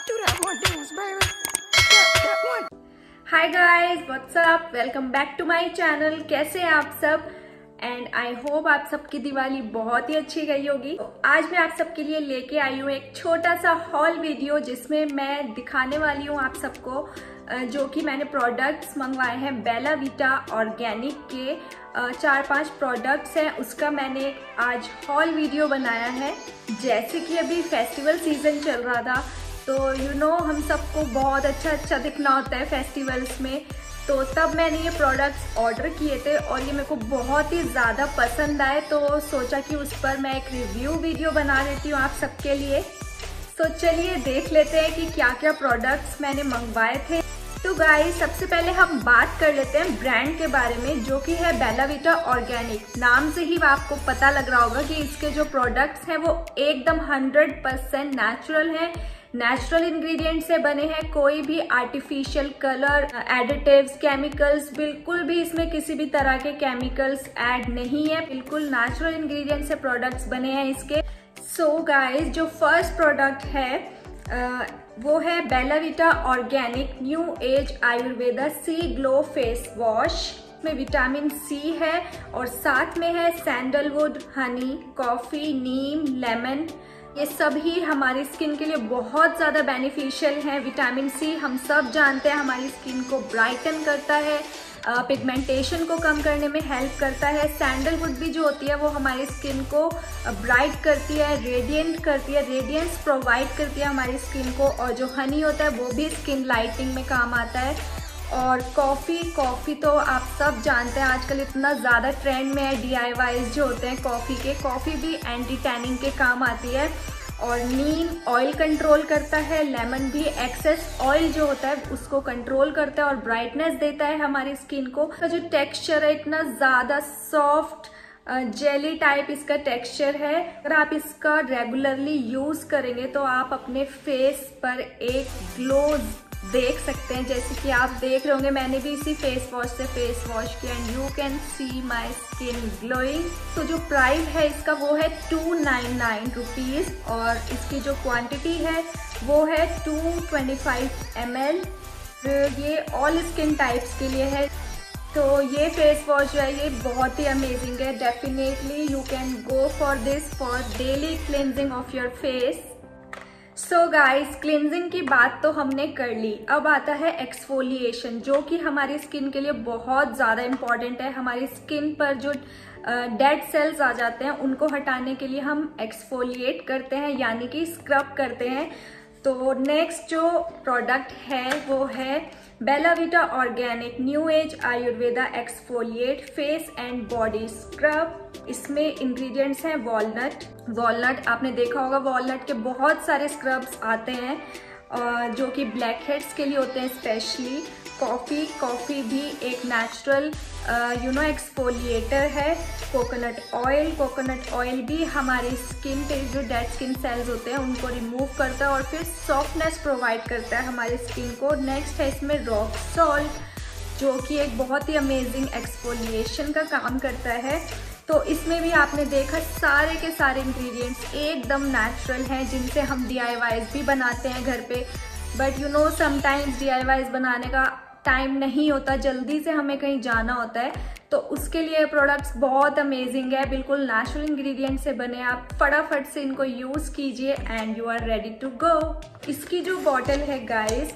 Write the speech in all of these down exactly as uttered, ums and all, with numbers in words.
Hi guys, what's up, welcome back to my channel. कैसे हैं आप सब? एंड आई होप आप सबकी दिवाली बहुत ही अच्छी गई होगी। तो आज मैं आप सबके लिए लेके आई हूँ एक छोटा सा हॉल वीडियो, जिसमें मैं दिखाने वाली हूँ आप सबको जो कि मैंने प्रोडक्ट्स मंगवाए हैं बेला वीटा ऑर्गेनिक के। चार पांच प्रोडक्ट्स हैं, उसका मैंने आज हॉल वीडियो बनाया है। जैसे कि अभी फेस्टिवल सीजन चल रहा था, तो यू you नो know, हम सबको बहुत अच्छा अच्छा दिखना होता है फेस्टिवल्स में। तो तब मैंने ये प्रोडक्ट्स ऑर्डर किए थे और ये मेरे को बहुत ही ज़्यादा पसंद आए, तो सोचा कि उस पर मैं एक रिव्यू वीडियो बना देती हूँ आप सबके लिए। तो चलिए देख लेते हैं कि क्या क्या प्रोडक्ट्स मैंने मंगवाए थे। तो गाइस, सबसे पहले हम बात कर लेते हैं ब्रांड के बारे में, जो कि है बेला वीटा ऑर्गेनिक। नाम से ही आपको पता लग रहा होगा कि इसके जो प्रोडक्ट्स हैं वो एकदम हंड्रेड परसेंट नेचुरल हैं, नेचुरल इंग्रेडिएंट से बने हैं। कोई भी आर्टिफिशियल कलर, एडिटिव्स, केमिकल्स, बिल्कुल भी इसमें किसी भी तरह के केमिकल्स ऐड नहीं है। बिल्कुल नेचुरल इंग्रेडिएंट से प्रोडक्ट्स बने हैं इसके। सो गाइस, जो फर्स्ट प्रोडक्ट है uh, वो है Bella Vita organic new age Ayurveda C glow face wash में विटामिन सी है और साथ में है sandalwood, honey, coffee, neem, lemon. ये सभी हमारी स्किन के लिए बहुत ज़्यादा बेनिफिशियल हैं। विटामिन सी हम सब जानते हैं हमारी स्किन को ब्राइटन करता है, पिगमेंटेशन को कम करने में हेल्प करता है। सैंडलवुड भी जो होती है वो हमारी स्किन को ब्राइट करती है, रेडिएंट करती है, रेडियंस प्रोवाइड करती है हमारी स्किन को। और जो हनी होता है वो भी स्किन लाइटिंग में काम आता है। और कॉफ़ी कॉफ़ी तो आप सब जानते हैं आजकल इतना ज़्यादा ट्रेंड में है। डी आई वाईज जो होते हैं कॉफ़ी के, कॉफ़ी भी एंटी टैनिंग के काम आती है। और नीम ऑयल कंट्रोल करता है, लेमन भी एक्सेस ऑयल जो होता है उसको कंट्रोल करता है और ब्राइटनेस देता है हमारी स्किन को। तो जो टेक्सचर है इतना ज़्यादा सॉफ्ट जेली टाइप इसका टेक्सचर है। अगर आप इसका रेगुलरली यूज़ करेंगे तो आप अपने फेस पर एक ग्लो देख सकते हैं। जैसे कि आप देख रहे होंगे, मैंने भी इसी फेस वॉश से फेस वॉश किया and you can see my skin glowing. तो जो प्राइस है इसका वो है टू नाइन नाइन रुपीज़ और इसकी जो क्वांटिटी है वो है two twenty five M L. ये ऑल स्किन टाइप्स के लिए है। तो ये फेस वॉश जो है ये बहुत ही अमेजिंग है। Definitely you can go for this for daily cleansing of your face. So guys, cleansing की बात तो हमने कर ली। अब आता है एक्सफोलिएशन, जो कि हमारी स्किन के लिए बहुत ज़्यादा इम्पॉर्टेंट है। हमारी स्किन पर जो डेड सेल्स आ जाते हैं उनको हटाने के लिए हम एक्सफोलिएट करते हैं, यानी कि स्क्रब करते हैं। तो नेक्स्ट जो प्रोडक्ट है वो है Bella Vita organic new age Ayurveda exfoliate face and body scrub. इसमें इंग्रेडिएंट्स हैं वॉलनट। वॉलनट आपने देखा होगा, वॉलनट के बहुत सारे स्क्रब्स आते हैं जो कि ब्लैक हेड्स के लिए होते हैं स्पेशली। कॉफ़ी कॉफ़ी भी एक नेचुरल यू नो एक्सफोलिएटर है। कोकोनट ऑयल कोकोनट ऑयल भी हमारी स्किन पे जो डेड स्किन सेल्स होते हैं उनको रिमूव करता है और फिर सॉफ्टनेस प्रोवाइड करता है हमारी स्किन को। नेक्स्ट है इसमें रॉक सॉल्ट, जो कि एक बहुत ही अमेजिंग एक्सफोलिएशन का काम करता है। तो इसमें भी आपने देखा सारे के सारे इंग्रेडिएंट्स एकदम नेचुरल हैं, जिनसे हम डी आई वाईज भी बनाते हैं घर पे। But you know sometimes D I Ys बनाने का टाइम नहीं होता, जल्दी से हमें कहीं जाना होता है, तो उसके लिए प्रोडक्ट्स बहुत अमेजिंग है। बिल्कुल नेचुरल इंग्रेडिएंट से बने, आप फटाफट से इनको यूज़ कीजिए and you are ready to go. इसकी जो बॉटल है guys,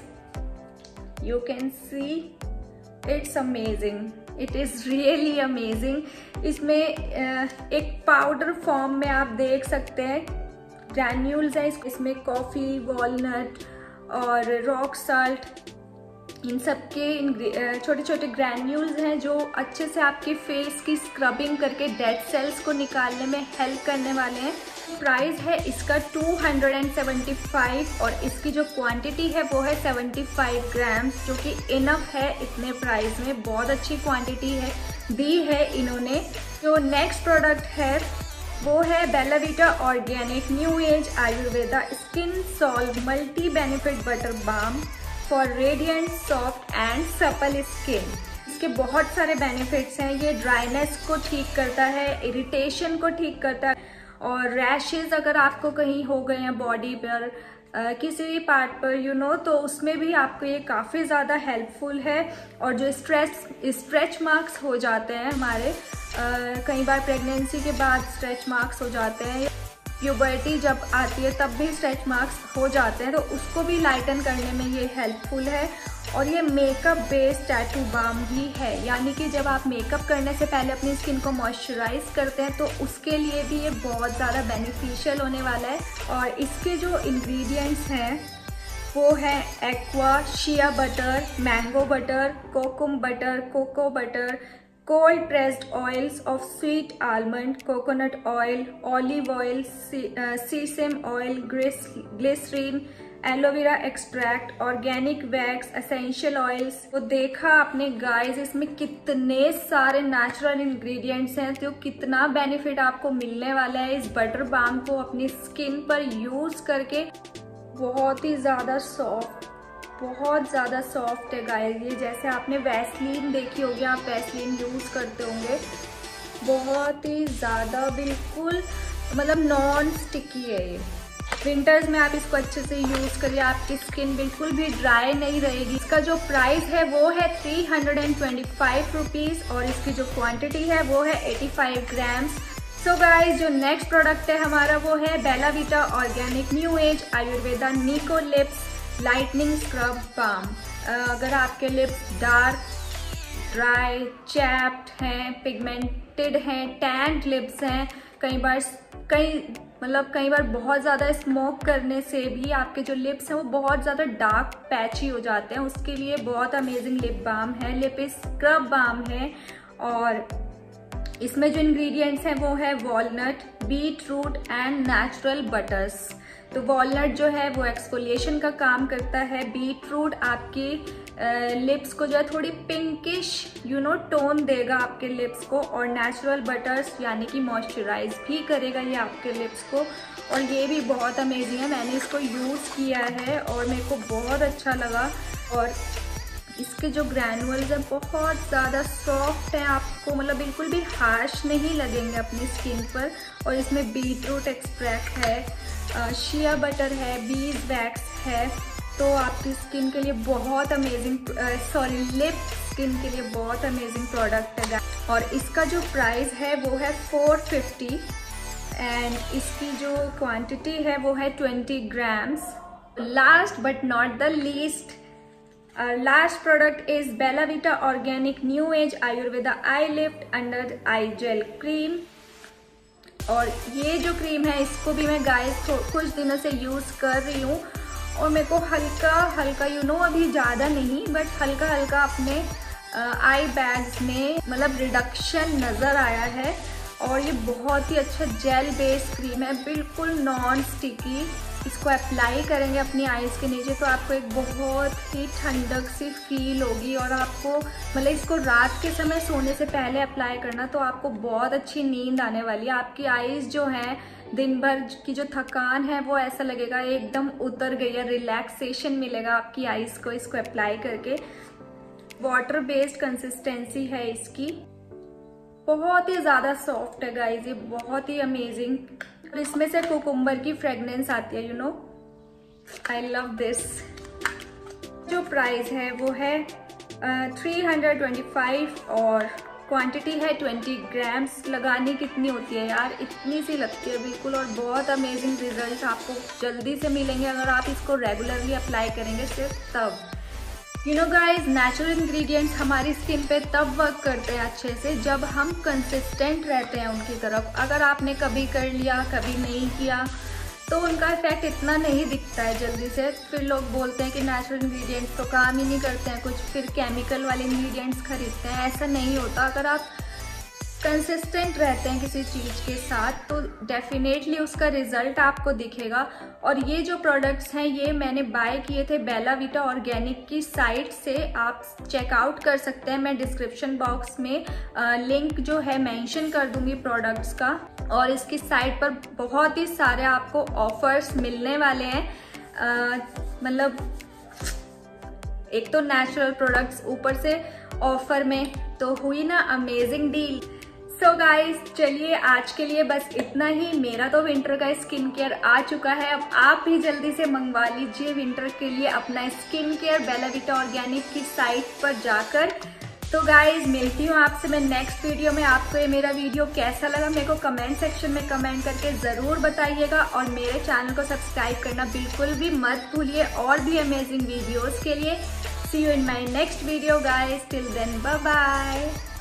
you can see it's amazing, it is really amazing. इसमें एक पाउडर फॉर्म में आप देख सकते हैं ग्रैन्यूल्स है। इसमें कॉफ़ी, वॉलनट और रॉक साल्ट, इन सब के छोटे छोटे ग्रैन्यूल्स हैं जो अच्छे से आपके फेस की स्क्रबिंग करके डेड सेल्स को निकालने में हेल्प करने वाले हैं। प्राइस है इसका टू हंड्रेड सेवेंटी फाइव और इसकी जो क्वांटिटी है वो है सेवेंटी फाइव ग्राम्स, जो कि इनफ है इतने प्राइस में। बहुत अच्छी क्वांटिटी है दी है इन्होंने। जो नेक्स्ट प्रोडक्ट है वो है Bella Vita organic new age Ayurveda skin solve multi benefit butter balm for radiant soft and supple skin. इसके बहुत सारे बेनिफिट्स हैं। ये ड्राइनेस को ठीक करता है, इरिटेशन को ठीक करता है और रैशेज अगर आपको कहीं हो गए हैं बॉडी पर, आ, किसी भी पार्ट पर यू you नो know, तो उसमें भी आपको ये काफ़ी ज़्यादा हेल्पफुल है। और जो स्ट्रेच स्ट्रेच मार्क्स हो जाते हैं हमारे, आ, कई बार प्रेगनेंसी के बाद स्ट्रेच मार्क्स हो जाते हैं, प्यूबर्टी जब आती है तब भी स्ट्रेच मार्क्स हो जाते हैं, तो उसको भी लाइटन करने में ये हेल्पफुल है। और ये मेकअप बेस्ड टैटू बाम भी है, यानी कि जब आप मेकअप करने से पहले अपनी स्किन को मॉइस्चराइज करते हैं तो उसके लिए भी ये बहुत ज़्यादा बेनिफिशियल होने वाला है। और इसके जो इंग्रेडिएंट्स हैं वो है aqua, shea butter, mango butter, kokum butter, cocoa butter, cold pressed oils of sweet almond, coconut oil, olive oil, sesame oil, glycerin, aloe vera extract, organic wax, essential oils. तो देखा आपने गाइस, इसमें कितने सारे नेचुरल इंग्रेडिएंट्स हैं, तो कितना benefit आपको मिलने वाला है इस बटर बाम को अपनी स्किन पर यूज करके। बहुत ही ज़्यादा सॉफ्ट, बहुत ज़्यादा सॉफ्ट है गाइस ये। जैसे आपने वैसलीन देखी होगी, आप वैसलीन यूज़ करते होंगे, बहुत ही ज़्यादा बिल्कुल मतलब नॉन स्टिकी है ये। विंटर्स में आप इसको अच्छे से यूज़ करिए, आपकी स्किन बिल्कुल भी ड्राई नहीं रहेगी। इसका जो प्राइस है वो है three hundred and twenty five rupees और इसकी जो क्वांटिटी है वो है eighty five grams. So guys, जो नेक्स्ट प्रोडक्ट है हमारा वो है Bella Vita organic new age Ayurveda Nico lips lightening scrub balm. अगर आपके लिप्स डार्क, ड्राई, चैप्ड हैं, पिगमेंटेड हैं, टैंड लिप्स हैं, कई बार कई मतलब कई बार बहुत ज़्यादा स्मोक करने से भी आपके जो लिप्स हैं वो बहुत ज़्यादा डार्क पैची हो जाते हैं, उसके लिए बहुत अमेजिंग लिप बाम है, लिप स्क्रब बाम है। और इसमें जो इंग्रेडिएंट्स हैं वो है walnut, beetroot and natural butters. तो वॉलनट जो है वो एक्सफोलिएशन का काम करता है, बीट रूट आपकी लिप्स को जो है थोड़ी पिंकिश यू नो टोन देगा आपके लिप्स को, और नेचुरल बटर्स यानी कि मॉइस्चराइज भी करेगा ये आपके लिप्स को। और ये भी बहुत अमेजिंग है, मैंने इसको यूज़ किया है और मेरे को बहुत अच्छा लगा। और इसके जो ग्रैनुअल्स हैं बहुत ज़्यादा सॉफ्ट हैं, आपको मतलब बिल्कुल भी हार्श नहीं लगेंगे अपनी स्किन पर। और इसमें बीट रूट एक्सट्रैक्ट है, शिया बटर है, बीज वैक्स है, तो आपकी स्किन के लिए बहुत अमेजिंग, सॉरी लिप स्किन के लिए बहुत अमेजिंग प्रोडक्ट है। और इसका जो प्राइस है वो है फोर फिफ्टी एंड इसकी जो क्वांटिटी है वो है twenty grams. Last but not the least, last product is Bella Vita organic new age Ayurveda eye lift under eye gel cream. और ये जो क्रीम है इसको भी मैं गाइस कुछ दिनों से यूज़ कर रही हूँ और मेरे को हल्का हल्का यू नो अभी ज़्यादा नहीं बट हल्का हल्का अपने आई बैग्स में मतलब रिडक्शन नज़र आया है। और ये बहुत ही अच्छा जेल बेस्ड क्रीम है, बिल्कुल नॉन स्टिकी। इसको अप्लाई करेंगे अपनी आईज के नीचे तो आपको एक बहुत ही ठंडक सी फील होगी। और आपको मतलब इसको रात के समय सोने से पहले अप्लाई करना तो आपको बहुत अच्छी नींद आने वाली है। आपकी आईज जो है दिन भर की जो थकान है वो ऐसा लगेगा एकदम उतर गई है, रिलैक्सेशन मिलेगा आपकी आईज को इसको अप्लाई करके। वाटर बेस्ड कंसिस्टेंसी है इसकी, बहुत ही ज़्यादा सॉफ्ट है गाइज, ये बहुत ही अमेजिंग। और इसमें से कुकुम्बर की फ्रेगनेंस आती है, you know I love this. जो प्राइस है वो है थ्री हंड्रेड ट्वेंटी फाइव और क्वांटिटी है ट्वेंटी ग्राम्स। लगानी कितनी होती है यार, इतनी सी लगती है बिल्कुल। और बहुत अमेजिंग रिजल्ट आपको जल्दी से मिलेंगे अगर आप इसको रेगुलरली अप्लाई करेंगे सिर्फ तब। You know guys, natural ingredients हमारी स्किन पे तब वर्क करते हैं अच्छे से जब हम कंसिस्टेंट रहते हैं उनकी तरफ। अगर आपने कभी कर लिया कभी नहीं किया तो उनका इफेक्ट इतना नहीं दिखता है जल्दी से। फिर लोग बोलते हैं कि नेचुरल इंग्रेडिएंट्स तो काम ही नहीं करते हैं कुछ, फिर केमिकल वाले इंग्रेडिएंट्स खरीदते हैं। ऐसा नहीं होता, अगर आप कंसिस्टेंट रहते हैं किसी चीज़ के साथ तो डेफिनेटली उसका रिजल्ट आपको दिखेगा। और ये जो प्रोडक्ट्स हैं ये मैंने बाय किए थे बेला वीटा ऑर्गेनिक की साइट से, आप चेकआउट कर सकते हैं। मैं डिस्क्रिप्शन बॉक्स में लिंक जो है मेंशन कर दूंगी प्रोडक्ट्स का। और इसकी साइट पर बहुत ही सारे आपको ऑफर्स मिलने वाले हैं, मतलब एक तो नेचुरल प्रोडक्ट्स ऊपर से ऑफर में, तो हुई ना अमेजिंग डील। सो गाइस चलिए आज के लिए बस इतना ही। मेरा तो विंटर का स्किन केयर आ चुका है, अब आप भी जल्दी से मंगवा लीजिए विंटर के लिए अपना skin care Bella Vita organic की साइट पर जाकर। तो गाइज मिलती हूँ आपसे मैं नेक्स्ट वीडियो में। आपको ये मेरा वीडियो कैसा लगा मेरे को कमेंट सेक्शन में कमेंट करके ज़रूर बताइएगा, और मेरे चैनल को सब्सक्राइब करना बिल्कुल भी मत भूलिए और भी अमेजिंग वीडियोस के लिए। See you in my next video guys, till then bye bye.